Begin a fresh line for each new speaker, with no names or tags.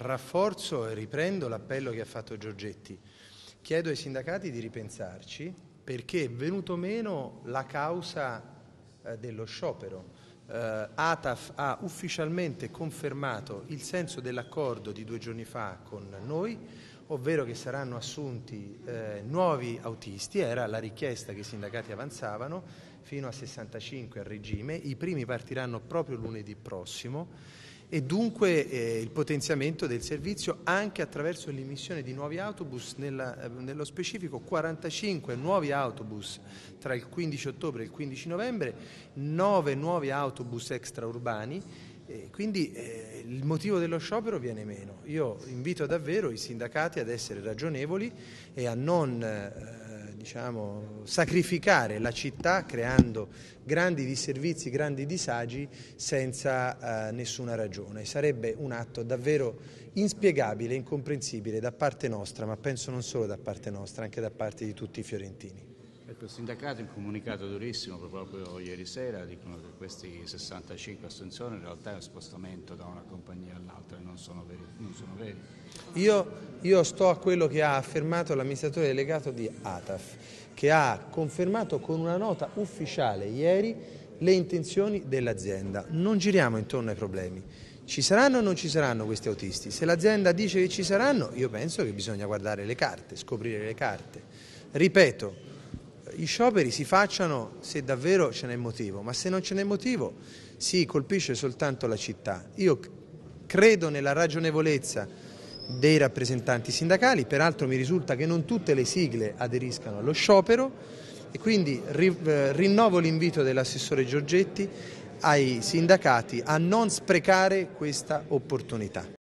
rafforzo e riprendo l'appello che ha fatto Giorgetti. Chiedo ai sindacati di ripensarci perché è venuto meno la causa dello sciopero. ATAF ha ufficialmente confermato il senso dell'accordo di 2 giorni fa con noi, ovvero che saranno assunti nuovi autisti. Era la richiesta che i sindacati avanzavano, fino a 65 a regime. I primi partiranno proprio lunedì prossimo e dunque il potenziamento del servizio anche attraverso l'immissione di nuovi autobus, nello specifico 45 nuovi autobus tra il 15 ottobre e il 15 novembre, 9 nuovi autobus extraurbani, quindi il motivo dello sciopero viene meno. Io invito davvero i sindacati ad essere ragionevoli e a non sacrificare la città creando grandi disservizi, grandi disagi senza nessuna ragione. Sarebbe un atto davvero inspiegabile, incomprensibile da parte nostra, ma penso non solo da parte nostra, anche da parte di tutti i fiorentini.
Ecco, il sindacato in comunicato durissimo proprio ieri sera dicono che questi 65 assunzioni in realtà è un spostamento da una compagnia all'altra e non sono veri.
Io sto a quello che ha affermato l'amministratore delegato di ATAF, che ha confermato con una nota ufficiale ieri le intenzioni dell'azienda. Non giriamo intorno ai problemi. Ci saranno o non ci saranno questi autisti? Se l'azienda dice che ci saranno, io penso che bisogna guardare le carte, scoprire le carte. Ripeto, gli scioperi si facciano se davvero ce n'è motivo, ma se non ce n'è motivo si colpisce soltanto la città. Io credo nella ragionevolezza dei rappresentanti sindacali, peraltro mi risulta che non tutte le sigle aderiscano allo sciopero e quindi rinnovo l'invito dell'assessore Giorgetti ai sindacati a non sprecare questa opportunità.